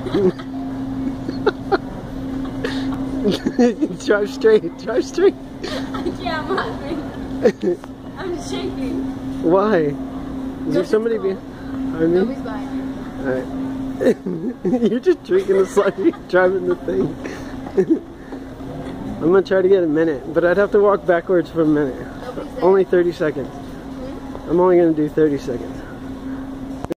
Drive straight, drive straight. Yeah, I'm laughing. I'm shaking. Why? Is there somebody behind me? Nobody's behind you. Alright. You're just drinking the slide, driving the thing. I'm gonna try to get a minute, but I'd have to walk backwards for a minute. Only 30 seconds. I'm only gonna do 30 seconds.